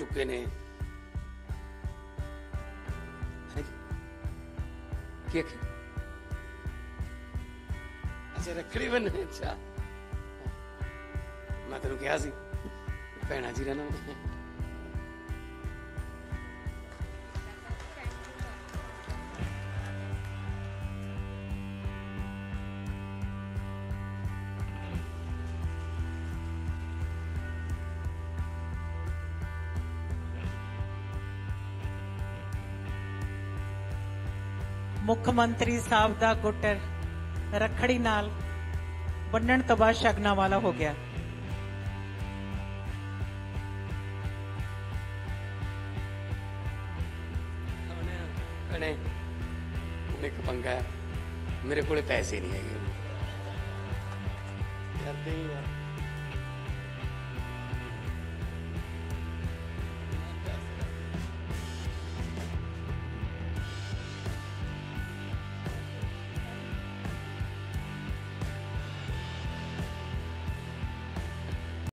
चुके ने। अच्छा रखड़ी बनने। अच्छा मैं तेन कहा सी भैणा जी रहना। मुख मंत्री साहब का गुटर रखड़ी नाल बन्नण तो बाद शगना वाला हो गया। एक पंगा है, मेरे को पैसे नहीं है।